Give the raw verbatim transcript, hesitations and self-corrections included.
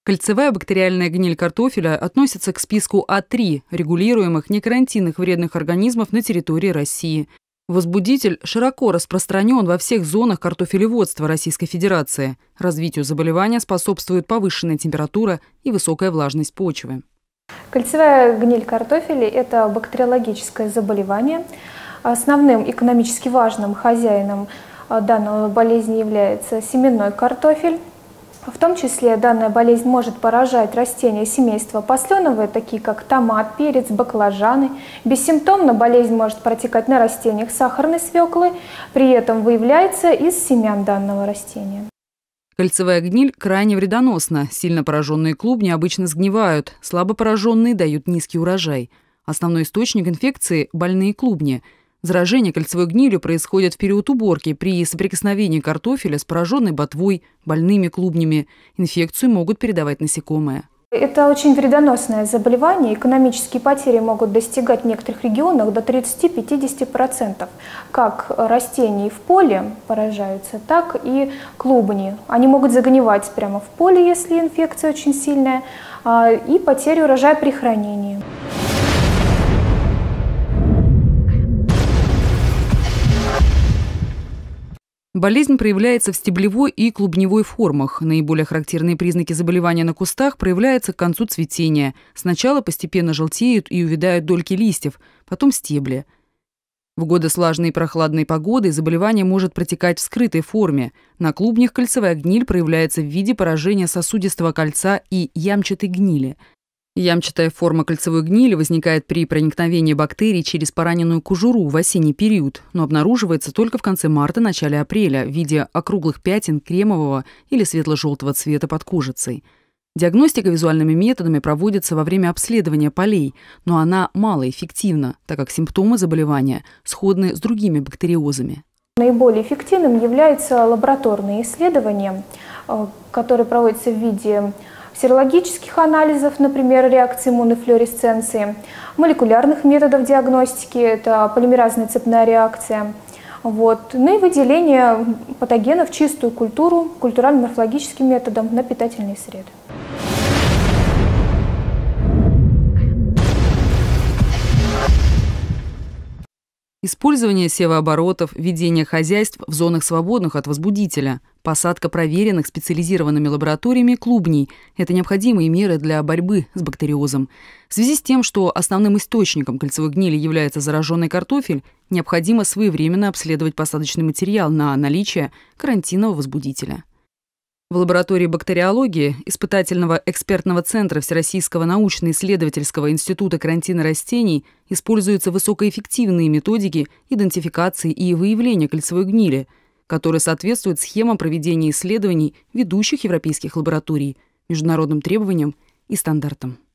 Кольцевая бактериальная гниль картофеля относится к списку А три регулируемых некарантинных вредных организмов на территории России. Возбудитель широко распространен во всех зонах картофелеводства Российской Федерации. Развитию заболевания способствует повышенная температура и высокая влажность почвы. Кольцевая гниль картофеля – это бактериологическое заболевание. Основным экономически важным хозяином данной болезни является семенной картофель. В том числе данная болезнь может поражать растения семейства посленовые, такие как томат, перец, баклажаны. Бессимптомно болезнь может протекать на растениях сахарной свеклы, при этом выявляется из семян данного растения. Кольцевая гниль крайне вредоносна. Сильно пораженные клубни обычно сгнивают, слабо пораженные дают низкий урожай. Основной источник инфекции – больные клубни. Заражение кольцевой гнилью происходит в период уборки при соприкосновении картофеля с пораженной ботвой, больными клубнями. Инфекцию могут передавать насекомые. Это очень вредоносное заболевание. Экономические потери могут достигать в некоторых регионах до тридцати-пятидесяти процентов. Как растений в поле поражаются, так и клубни. Они могут загнивать прямо в поле, если инфекция очень сильная, и потери урожая при хранении. Болезнь проявляется в стеблевой и клубневой формах. Наиболее характерные признаки заболевания на кустах проявляются к концу цветения. Сначала постепенно желтеют и увядают дольки листьев, потом стебли. В годы с влажной и прохладной погодой заболевание может протекать в скрытой форме. На клубнях кольцевая гниль проявляется в виде поражения сосудистого кольца и ямчатой гнили. Ямчатая форма кольцевой гнили возникает при проникновении бактерий через пораненную кожуру в осенний период, но обнаруживается только в конце марта-начале апреля в виде округлых пятен кремового или светло-желтого цвета под кожицей. Диагностика визуальными методами проводится во время обследования полей, но она малоэффективна, так как симптомы заболевания сходны с другими бактериозами. Наиболее эффективным является лабораторные исследования, которые проводятся в виде серологических анализов, например, реакции иммунофлюоресценции, молекулярных методов диагностики, это полимеразная цепная реакция, вот, ну и выделение патогенов в чистую культуру культурально-морфологическим методом на питательные среды. Использование севооборотов, ведение хозяйств в зонах, свободных от возбудителя, посадка проверенных специализированными лабораториями клубней – это необходимые меры для борьбы с бактериозом. В связи с тем, что основным источником кольцевой гнили является зараженный картофель, необходимо своевременно обследовать посадочный материал на наличие карантинного возбудителя. В лаборатории бактериологии Испытательного экспертного центра Всероссийского научно-исследовательского института карантина растений используются высокоэффективные методики идентификации и выявления кольцевой гнили, которые соответствуют схемам проведения исследований ведущих европейских лабораторий, международным требованиям и стандартам.